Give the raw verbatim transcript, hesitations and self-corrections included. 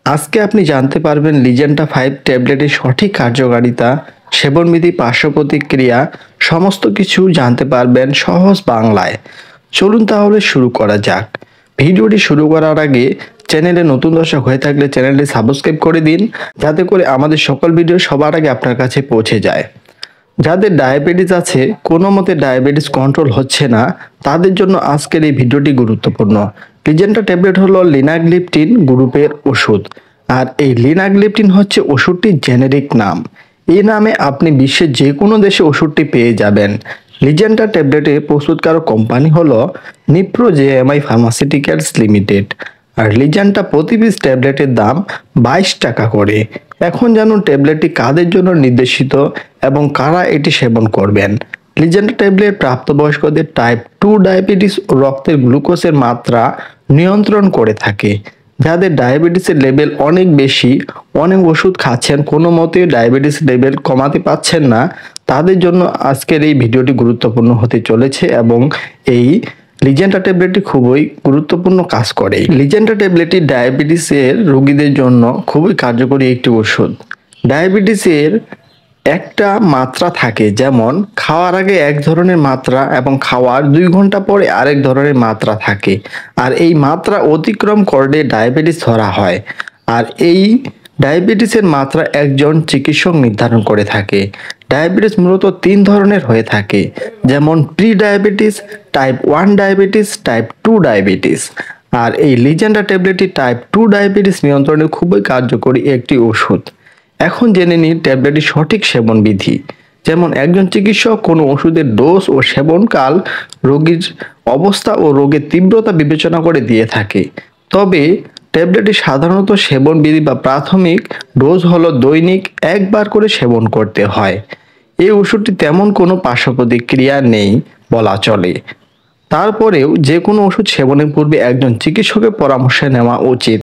আজকে আপনি জানতে পারবেন লিজেন্টা ফাইভ ট্যাবলেটের সঠিক কার্যকারিতা, সেবনবিধি, পার্শ্ব প্রতিক্রিয়া সমস্ত কিছু জানতে পারবেন সহজ বাংলায়। চলুন তাহলে শুরু করা যাক। ভিডিওটি শুরু করার আগে চ্যানেলে নতুন দর্শক হয়ে থাকলে চ্যানেলটি সাবস্ক্রাইব করে দিন, যাতে করে আমাদের সকল ভিডিও সবার আগে আপনার কাছে পৌঁছে যায়। যাদের ডায়াবেটিস আছে, কোনো মতে ডায়াবেটিস কন্ট্রোল হচ্ছে না, তাদের জন্য আজকের এই ভিডিওটি গুরুত্বপূর্ণ। লিজেন্টা ট্যাবলেট হলো লিনাগ্লিপটিন গ্রুপের ওষুধ, আর এই লিনাগ্লিপটিন হচ্ছে ওষুধটির জেনেরিক নাম। এই নামে আপনি বিশ্বের যে কোনো দেশে ওষুধটি পেয়ে যাবেন। লিজেন্টা ট্যাবলেটের প্রস্তুতকারক কোম্পানি হলো নিপ্রো জেএমআই ফার্মাসিউটিক্যালস লিমিটেড, আর লিজেন্টা প্রতি পিস ট্যাবলেটের দাম বাইশ টাকা করে। এখন জানুন ট্যাবলেটটি কাদের জন্য নির্দেশিত এবং কারা এটি সেবন করবেন। লিজেন্টা ট্যাবলেট প্রাপ্তবয়স্কদের টাইপ টু ডায়াবেটিস ও রক্তের গ্লুকোজের মাত্রা নিয়ন্ত্রণ করে থাকে। যাদের ডায়াবেটিসের লেভেল অনেক বেশি, অনেক ওষুধ খাচ্ছেন, কোনো মতে ডায়াবেটিস লেভেল কমাতে পারছেন না, তাদের জন্য আজকের এই ভিডিওটি গুরুত্বপূর্ণ হতে চলেছে এবং এই লিজেন্টা ট্যাবলেটটি খুবই গুরুত্বপূর্ণ কাজ করে। লিজেন্টা ট্যাবলেটটি ডায়াবেটিসের রোগীদের জন্য খুবই কার্যকরী একটি ওষুধ। ডায়াবেটিসের একটা মাত্রা থাকে, যেমন খাওয়ার আগে এক ধরনের মাত্রা এবং খাওয়ার দুই ঘন্টা পরে আরেক ধরনের মাত্রা থাকে, আর এই মাত্রা অতিক্রম করলে ডায়াবেটিস ধরা হয়। আর এই ডায়াবেটিসের মাত্রা একজন চিকিৎসক নির্ধারণ করে থাকে। ডায়াবেটিস মূলত তিন ধরনের হয়ে থাকে, যেমন pre diabetes, type one diabetes, type two diabetes. আর এই লিজেন্টা ট্যাবলেটটি টাইপ টু ডায়াবেটিস নিয়ন্ত্রণে খুবই কার্যকরী একটি ওষুধ। এখন জেনে নিন ট্যাবলেটের সঠিক সেবন বিধি। যেমন একজন চিকিৎসক কোনো ওষুধের ডোজ ও সেবনকাল রোগীর অবস্থা ও রোগের তীব্রতা বিবেচনা করে দিয়ে থাকে। তবে ট্যাবলেটটি সাধারণত সেবন বিধি বা প্রাথমিক ডোজ হলো দৈনিক একবার করে সেবন করতে হয়। এই ওষুধটি তেমন কোনো পার্শ্ব প্রতিক্রিয়া নেই বলা চলে। তারপরেও যে কোনো ওষুধ সেবনের পূর্বে একজন চিকিৎসকের পরামর্শ নেওয়া উচিত।